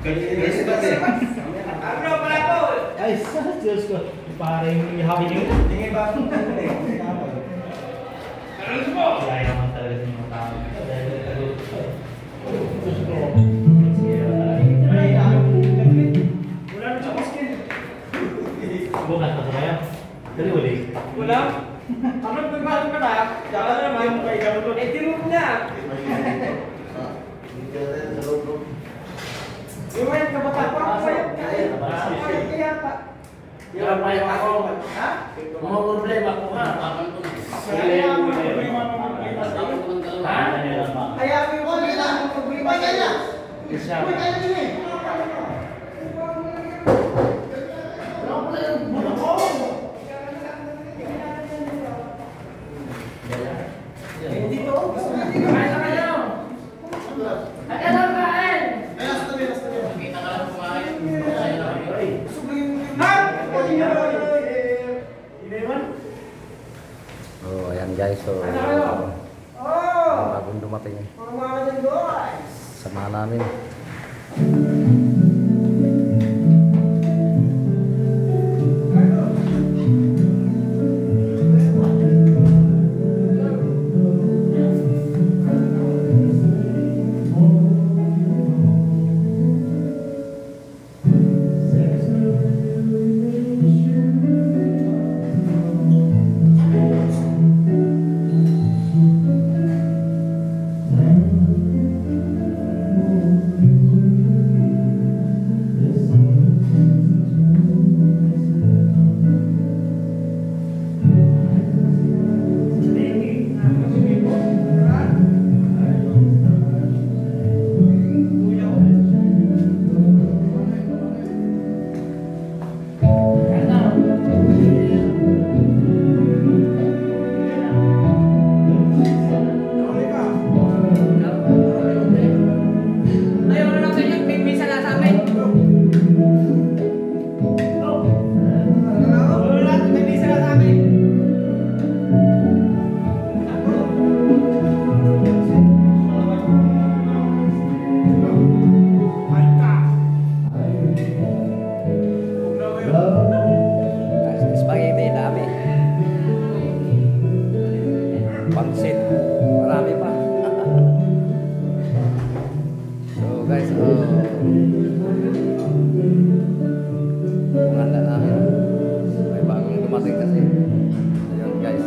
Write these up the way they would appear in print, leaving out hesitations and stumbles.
Bro, pala po! Ay, sa Diyos ko. Parang ihawin nyo. Tingin ba? Alam mo! Kaya naman talaga sa mga tao. Dahil Diyos ko. Wala na siya maskin. Bukas na kaya? Dali ulit. Wala? Ano nagbago ka na? Saka naman yung kay Galulo. Eh, tinuro na! Yung may kabata pa ako payat ka eh. Payat ka yata. Yung payat ako. Ha? Mga problema ko ha. Kaya mo yung kanila. Problema niya. Isa. Dito. Kain na kayo. Kain na kain. Kita ka lang kumain. Oh, ayan guys. So, Oh! bagong dumating eh. Mga mga dyan guys. Sama namin. Spaghetti, dami. Pansit, marami pa. So guys, kung handa namin, may bagong dumating kasi. Ayun guys.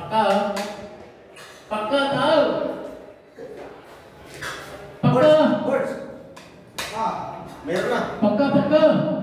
Paka, oh. Paka, tao. Paka. Words. Ah, meron na. Paka, paka.